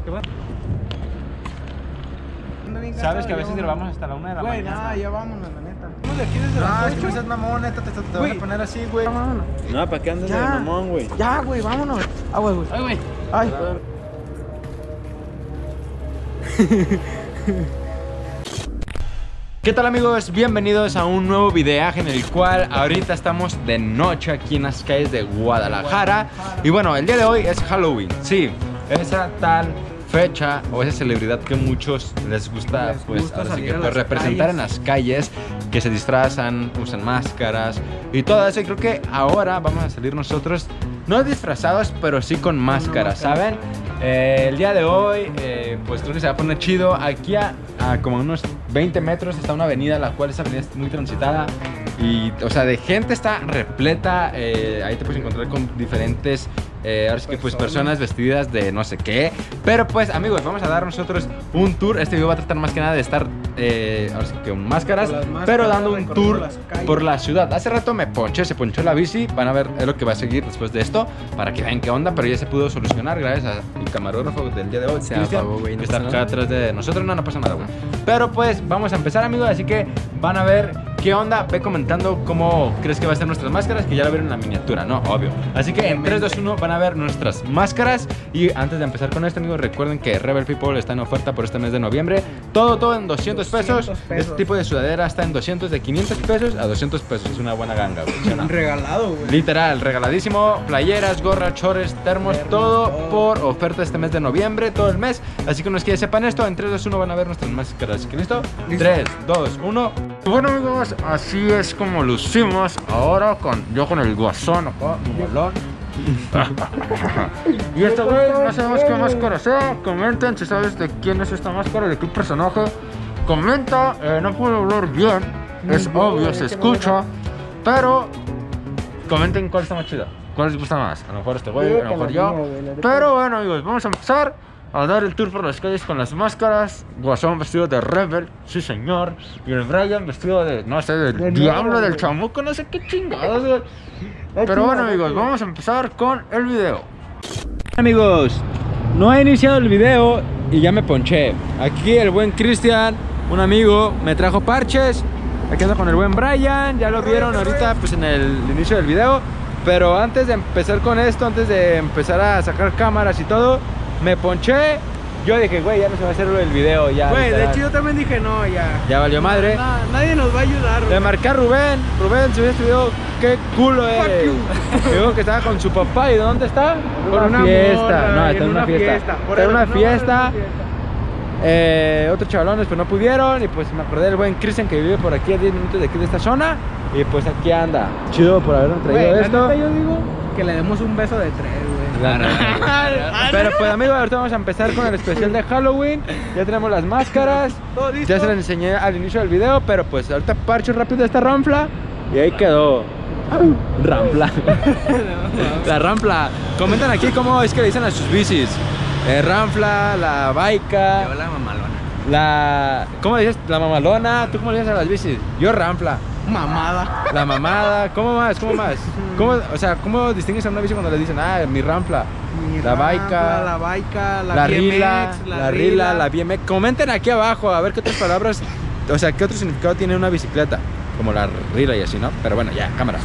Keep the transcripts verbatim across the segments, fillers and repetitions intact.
¿Qué va? Sabes que a veces grabamos hasta la una de la Güey, mañana. nada, ya vámonos, la neta. Vamos de aquí desde las Ah, es ocho. que no seas mamón, neta, te, te, te van a poner así, güey. Vámonos. No, ¿para qué andas de Ya. mamón, güey? Ya, güey, vámonos. Ah, güey, güey. Ay, güey. Ay. ¿Qué tal, amigos? Bienvenidos a un nuevo videaje en el cual ahorita estamos de noche aquí en las calles de Guadalajara. Y bueno, el día de hoy es Halloween. Sí, esa tal fecha o esa celebridad que muchos les gusta, Les pues, gusta ahora sí salir que, a pues, las representar calles. en las calles, que se disfrazan, usan máscaras y todo eso. Y creo que ahora vamos a salir nosotros, no disfrazados, pero sí con máscaras, máscara. ¿saben? Eh, el día de hoy, eh, pues creo que se va a poner chido. Aquí a, a como unos veinte metros está una avenida, la cual esa avenida es muy transitada. Y, o sea, de gente está repleta. eh, ahí te puedes encontrar con diferentes, eh, ahora sí que pues personas vestidas de no sé qué. Pero pues, amigos, vamos a dar nosotros un tour. Este video va a tratar más que nada de estar, eh, ahora sí que con máscaras, Con las máscaras, pero dando un recorriendo tour las calles. por la ciudad. Hace rato me ponché, se ponchó la bici. Van a ver es lo que va a seguir después de esto, para que vean qué onda. Pero ya se pudo solucionar gracias al camarógrafo del día de hoy. Se Cristian, apagó, güey, no que está pasa acá nada. atrás de nosotros. No, no pasa nada, güey. Pero pues vamos a empezar, amigos. Así que van a ver qué onda. Ve comentando cómo crees que va a ser nuestras máscaras, que ya lo vieron en la miniatura, ¿no? Obvio. Así que en tres, dos, uno van a ver nuestras máscaras. Y antes de empezar con esto, amigos, recuerden que Rebel People está en oferta por este mes de noviembre. Todo, todo en doscientos pesos. doscientos pesos. Este tipo de sudadera está en doscientos, de quinientos pesos a doscientos pesos. Es una buena ganga, güey. ¿Sí o no? Regalado, güey. Literal, regaladísimo. Playeras, gorras, chores, termos, Termos, todo todo. por oferta este mes de noviembre, todo el mes. Así que no es que ya sepan esto. En tres, dos, uno van a ver nuestras máscaras. Así que listo. Listo. tres, dos, uno. Bueno, amigos, así es como lucimos ahora con yo con el guasón acá, molón. Y esta vez no sabemos qué máscara sea. Comenten si sabes de quién es esta máscara, de qué personaje. Comenta, eh, no puedo hablar bien, es No, obvio, es se que no escucha, pero comenten cuál está más chida, cuál les gusta más. A lo mejor este güey, Yo a creo lo que mejor la yo. mía, güey, la de- Pero bueno, amigos, vamos a empezar a dar el tour por las calles con las máscaras. Guasón vestido de Rebel, sí señor. Y el Brian vestido de, no sé, del De diablo, negro, del güey. chamuco, no sé qué chingados, güey. Pero bueno, amigos, vamos a empezar con el video. Amigos, no he iniciado el video y ya me ponché. Aquí el buen Cristian, un amigo, me trajo parches. Aquí ando con el buen Brian, ya lo vieron ahorita pues en el inicio del video. Pero antes de empezar con esto, antes de empezar a sacar cámaras y todo, me ponché. Yo dije, güey, ya no se va a hacer el video, ya. Güey, de literal. hecho yo también dije, no, ya. Ya valió madre. Na- nadie nos va a ayudar, Le güey. marqué a Rubén, Rubén subió este video, qué culo eres. you. Dijo que estaba con su papá, ¿y dónde está? Con una fiesta, morra, no, y está en una fiesta. Por Está en eso, una no, fiesta. en una fiesta. Eh, otros chavalones pues no pudieron y pues me acordé del buen Cristian que vive por aquí a diez minutos de aquí de esta zona y pues aquí anda. Chido por habernos traído Güey, la esto. neta, yo digo que le demos un beso de tres, güey. La neta. Pero pues, amigos, ahorita vamos a empezar con el especial de Halloween. Ya tenemos las máscaras. ¿Todo listo? Ya se las enseñé al inicio del video, pero pues ahorita parcho rápido esta rampla y ahí quedó. Rampla. La rampla. Comentan aquí cómo es que le dicen a sus bicis. Eh, rampla, la baica, Yo la mamalona. la... ¿Cómo dices? La mamalona. ¿Tú cómo le dices a las bicis? Yo rampla. Mamada. La mamada. ¿Cómo más? ¿Cómo más? ¿Cómo, o sea, ¿cómo distingues a una bici cuando le dicen, ah, mi rampla? Mi La baica, rampla, La baica, la, La B M X, rila, la rila, la B M X. Comenten aquí abajo a ver qué otras palabras, o sea, qué otro significado tiene una bicicleta. Como la rila y así, ¿no? Pero bueno, ya, cámaras.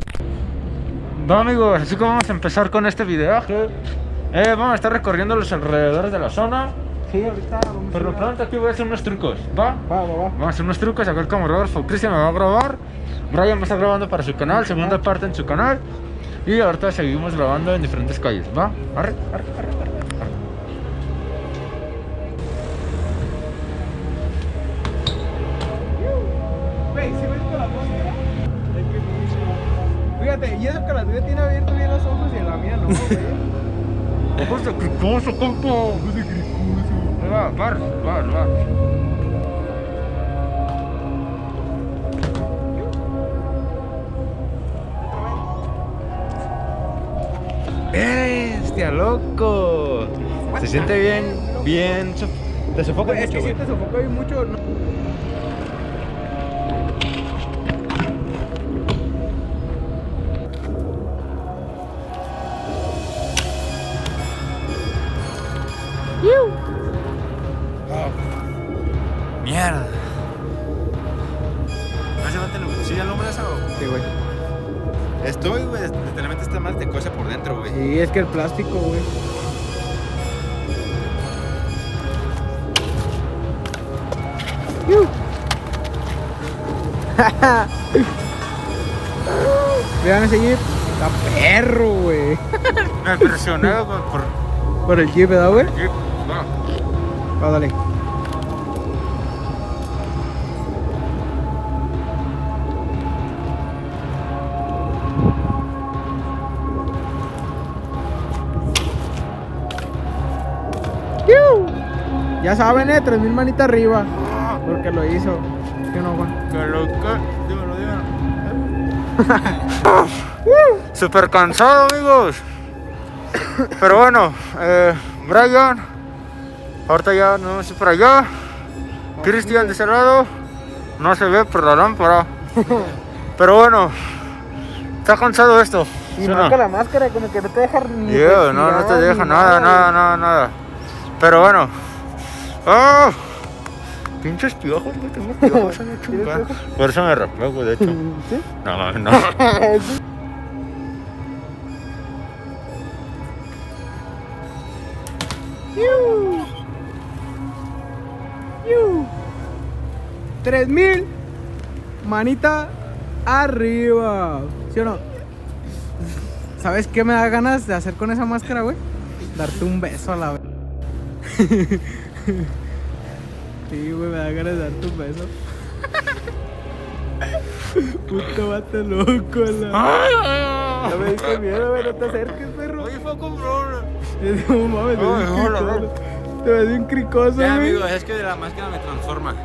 Bueno, amigos, así que vamos a empezar con este videaje. Eh, vamos a estar recorriendo los alrededores de la zona. Sí, ahorita vamos Por a lo ir a- pronto aquí voy a hacer unos trucos, ¿va? Va, va, va. Vamos a hacer unos trucos, acá el camarógrafo Cristian me va a grabar. Brian va a estar grabando para su canal, segunda parte en su canal. Y ahorita seguimos grabando en diferentes calles, ¿va? Arre, arre, arre, arre, arre. Güey, ¿sí ves con la máscara? Fíjate, y eso que la tuya tiene abierto bien los ojos y en la mía no, güey. Ojos de cricoso, compa. Ojos de cricoso. Va, va, va, va. ¡Bestia, loco! Se siente bien, bien. sof- Te sofoca Güey, es mucho, que si güey. te sofoca bien mucho, no. ¡Yuh! alumbra eso? Sí, güey. Estoy, güey, literalmente está más de cosa por dentro, güey. Sí, es que el plástico, güey. Vean ese jeep. Está perro, güey. Me impresioné, güey, por Por el jeep, ¿verdad, güey? el jeep. No. Va, dale. ¡Yuhu! Ya saben, eh, tres mil manita arriba. Porque lo hizo. ¿Sí o no, Juan? Que lo que. Dímelo, dímelo. Súper cansado, amigos. Pero bueno, eh, Brian. Ahorita ya nos vamos para allá. Cristian de ese lado. No se ve por la lámpara. Pero bueno, está cansado esto. Y ¿Sí o más no? con la máscara, como que no te deja ni. Yeah, no, no te respirar, deja ni nada, nada, güey. nada, nada. Pero bueno. ¡Ah! Pinches piojos, güey. Tengo piojos en la chingada. piojos? Por eso me rapé, güey, de hecho. ¿Sí? No, no. Sí. ¡Yu! ¡Yu! Tres mil manita arriba. ¿Sí o no? ¿Sabes qué me da ganas de hacer con esa máscara, güey? Darte un beso a la vez. Sí, güey, me da ganas de darte un beso. Puto vato loco, la. Ya me diste miedo, güey, no te acerques, perro. Oye, fue con bro. No mames, te ves Ay, un hola, cricoso. hola. Te ves un cricoso, Ya, güey. amigo, es que de la máscara me transforma.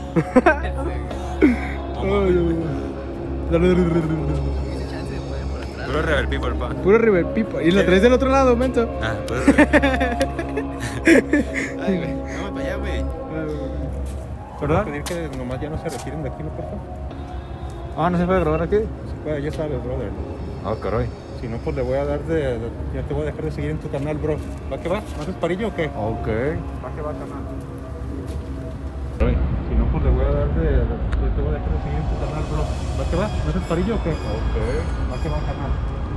Puro Rebel People, pa. Puro River Pipo. Y lo traes del otro lado, mento. Ah, puro Rebel. Ay, güey. Vamos para allá, güey. ¿Verdad? Pedir que nomás ya no se retiren de aquí, ¿no, por favor? Ah, ¿no se puede grabar aquí? Se puede, ya sabes, brother. Ah, caray. Si no, pues le voy a dar de, de- ya te voy a dejar de seguir en tu canal, bro. ¿Va que va? ¿Haces parillo o qué? Ok. Va que va, canal. Si no, pues le voy a dar de, de- ya te voy a dejar de seguir en tu canal, bro. ¿Va que va? ¿Haces parillo o qué? Ok. Va que va, canal.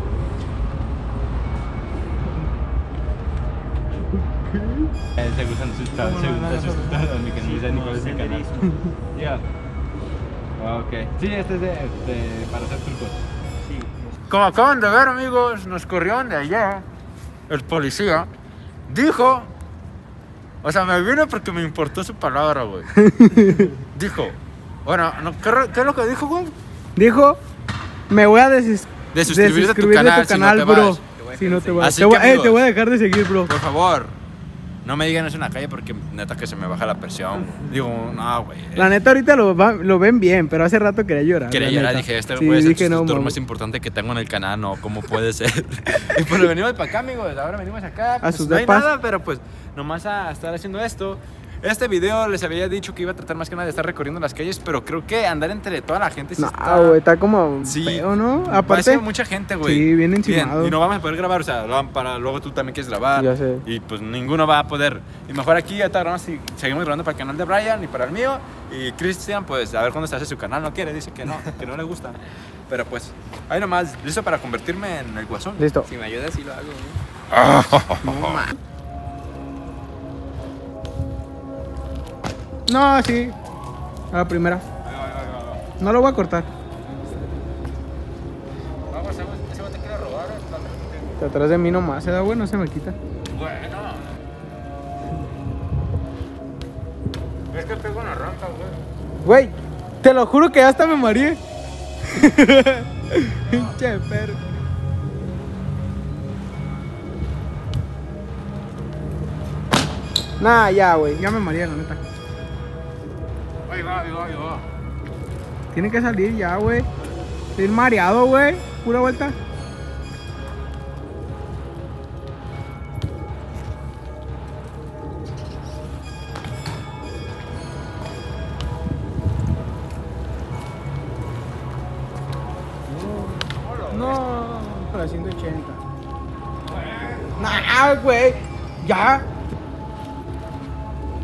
Se gustan sus estados, se gustan sus estados, mi canal, no sé ni cuál es mi canal. Ya. Ok. Sí, este es de, de- para hacer trucos. Como acaban de ver, amigos, nos corrieron de allá. El policía dijo, o sea, me vino porque me importó su palabra, güey. Dijo, bueno, no, ¿qué, re- qué es lo que dijo, güey? Dijo, me voy a desis- Desuscribir de tu desuscribir canal, si no te bro. vas. Si no te vas. Así Te voy, que, eh, te amigos. voy a dejar de seguir, bro. Por favor, no me digan eso en la calle porque neta que se me baja la presión. Digo, no, güey. La neta ahorita lo, va- lo ven bien, pero hace rato quería llorar. Quería la llorar, neta. dije, este Sí, puede ser el dije, no, suscriptor mames. más importante que tengo en el canal, no, ¿cómo puede ser? Y pues venimos para acá, amigos, ahora venimos acá, pues sus no hay depas. nada, pero pues nomás a estar haciendo esto. Este video les había dicho que iba a tratar más que nada de estar recorriendo las calles, pero creo que andar entre toda la gente sí No, está... güey, está como Sí. feo, ¿no? Parece Aparte, mucha gente, güey. sí, bien encimado. Y no vamos a poder grabar, o sea, lo van para, luego tú también quieres grabar. Ya sé. Y pues ninguno va a poder. Y mejor aquí ya grabamos y seguimos grabando para el canal de Brian y para el mío. Y Cristian, pues a ver cuándo se hace su canal. No quiere, dice que no, que no le gusta. Pero pues, ahí nomás, listo para convertirme en el guasón. listo. Si me ayudas, sí lo hago. ¿no? No, sí. A la primera. No lo voy a cortar. Vamos, ese güey te quiere robar. Está atrás de mí nomás, se da bueno, se me quita. Bueno. Es que pego una rampa, güey. Güey, te lo juro que ya hasta me mareé. Pinche perro. Nah, ya, güey, ya me mareé, la neta. Ahí va, ahí va, ahí va. Tiene que salir ya, güey. Estoy mareado, güey. Pura vuelta. No, para ciento ochenta. Nah, güey. Ya.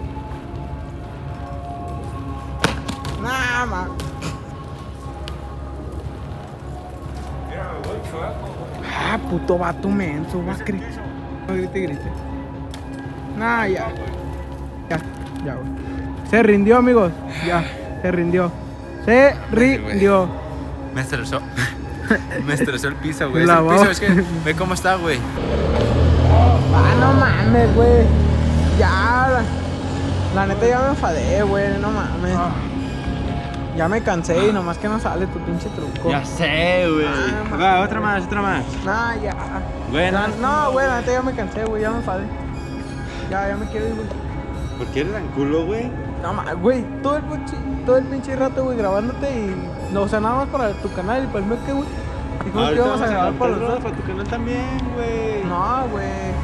Nah, ma. Ah, puto vato menso, va a creer. No grite, grite. Nah, ya. Ya, ya, güey. Se rindió, amigos. Ya, se rindió. Se rindió. Me estresó. Me estresó el piso, güey. La El piso, voz. es que ve cómo está, güey. Ah, no mames, güey. Ya, la, la neta ya me enfadé, güey. No mames. Ya me cansé y nomás que no sale tu pinche truco. Ya sé, güey. Ah, Va, otra más, otra más. Nah, ya. Güey, Ya, no. no, güey, la neta ya me cansé, güey. Ya me enfadé. Ya, ya me quiero ir, güey. ¿Por qué eres tan culo, güey? No mames, güey. Todo el pinche, todo el pinche rato, güey, grabándote y. No, o sea, nada más para tu canal y para el mío, ¿qué, güey? Dijimos que íbamos a grabar para los dos. para tu canal también, güey. No, güey.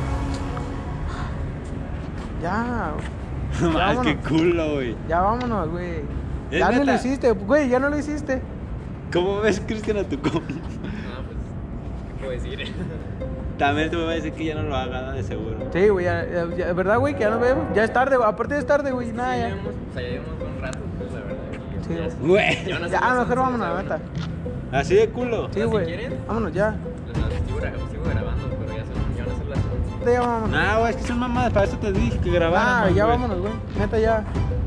Ya, No más, vámonos. qué culo, güey. ya vámonos, güey. ¿Es Ya no lo neta? hiciste, güey, ya no lo hiciste. ¿Cómo ves, Cristian, a tu compa? No, pues, ¿qué puedo decir? También te voy a decir que ya no lo haga, de seguro. Sí, güey, ya, ya, ya, ¿verdad, güey? Que ya nos vemos. Ya es tarde, güey. Aparte es tarde, güey. Nada, ya. O sea, ya llevamos un rato, pues, la verdad. y Sí, ya- güey. Güey. Ya no sé Ya, más mejor si vámonos, la se neta. Así de culo. Sí, si güey. quieren. Vámonos ya. Los demás sigo, gra- sigo grabando, pero ya son, ya van a ser las once. Ya vámonos. Nah, güey, es que son mamadas. Para eso te dije que grabáramos. Ah, ya güey. vámonos, güey. Neta, ya.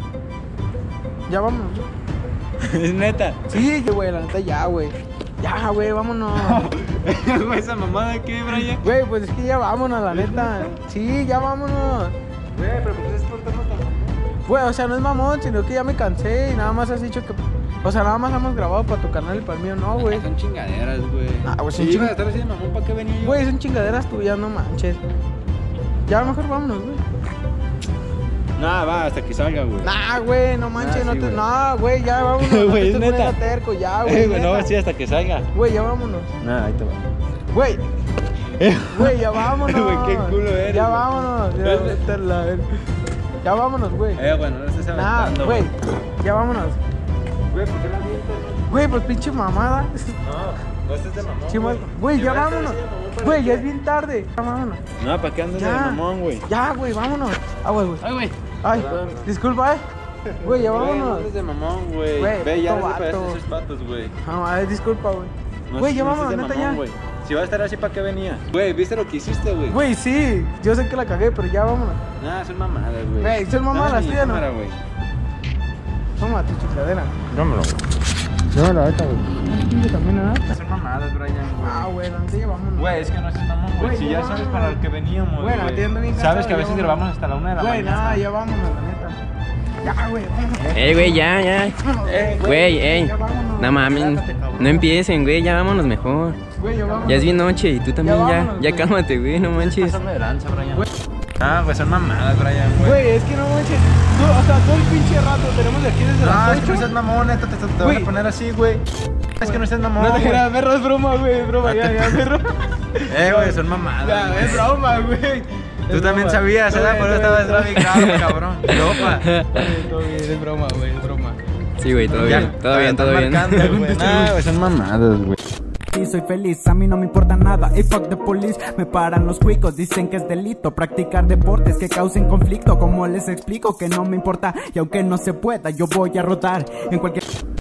Ya vámonos, güey. Es neta. Sí, güey, la neta, ya, güey. Ya, güey, vámonos. Güey, esa mamada, ¿qué, Brian? Güey, pues es que ya vámonos, la neta. Sí, ya vámonos. Güey, pero ¿por qué estás cortando tan? Güey, o sea, no es mamón, sino que ya me cansé y nada más has dicho que. O sea, nada más hemos grabado para tu canal y para el mío, no, güey. Son chingaderas, güey. Ah, güey, son Sí, ching- iba a estar así de mamón, ¿para qué venía yo? Güey, son chingaderas tuyas, no manches. Ya mejor vámonos, güey. Nah, va, hasta que salga, güey. Nah, güey, no manches, Ah, no sí, te. güey. No, güey, ya vámonos. Güey, no te es estés neta. poniendo terco, ya, Eh, güey. güey, no, neta. sí, hasta que salga. Güey, ya vámonos. Nah, ahí te va. Güey, güey, ya vámonos. Güey, qué culo eres, Ya güey. vámonos. Ya, vete a la verga. Ya vámonos, güey. Eh, bueno, no estés Nah, aventando. güey, ya vámonos. Güey, ¿por qué la avientas? Güey, pues pinche mamada. No, no estés de mamón. Sí, güey. güey, ya vas a estar vámonos. así de mamón, ¿para Güey, ya qué? es bien tarde. Ya vámonos. No, ¿para qué andas de Ya. mamón, güey? Ya, güey, vámonos. Ah, güey, güey. Ay, güey. Ay, disculpa, eh. Güey, ya Güey, no vámonos. andes de mamón, güey. Güey, Ve, ya puto no se parecen vato. esos patos, güey. No, ay, disculpa, güey. No Güey, sé, ya no vámonos, estés de neta, mamón, ya. güey. Si va a estar así, ¿para qué venía? Güey, ¿viste lo que hiciste, güey? Güey, sí, yo sé que la cagué, pero ya vámonos. Nah, son mamadas, güey. Güey, son mamadas, Dame mi ¿sí o no? cámara, güey. Toma tu chifladera. Dámelo. No, la neta, güey. Yo también, ¿no? Son mamadas, Brian, güey. Ah, güey, la neta, ya vámonos. Güey, es que no es mamón, güey. Güey, Si ya ya sabes vámonos. para lo que veníamos, Güey, la neta, ya ando bien Sabes cansado, que a ya veces vámonos. grabamos hasta la una de la Güey, mañana. nada, ya vámonos, la neta. Ya, güey, vámonos. Ey, güey, ya, ya. Eh, Güey, ey. ya vámonos. No mames, Relájate, cabrón. no empiecen, güey, ya vámonos mejor. Güey, ya vámonos. Ya es bien noche y tú también ya. vámonos, Ya güey. cálmate, güey, no manches. Pásame de lanza, Brian. Ah, pues son mamadas, Brian, güey. Güey, es que no manches. Tú, o sea, todo el pinche rato tenemos de aquí desde No, las es que no ocho. seas mamón, neta, te, te, te Güey. van a poner así, güey. Es que no seas mamón, No te güey. creas, perro, es broma, güey, es broma, ya, ya, perro. Eh, güey, son mamadas, Ya, güey. es broma, güey. Tú Es también broma. sabías, Todo ¿verdad? bien, Por eso todo estabas bien, grabando, cabrón. Lopa. todo bien, es broma, güey, es broma. Sí, güey, todo bien, todo bien, todo bien. No, güey, son mamadas, güey. Y soy feliz, a mí no me importa nada. Y fuck the police, me paran los cuicos. Dicen que es delito practicar deportes que causen conflicto. Como les explico que no me importa. Y aunque no se pueda, yo voy a rodar en cualquier...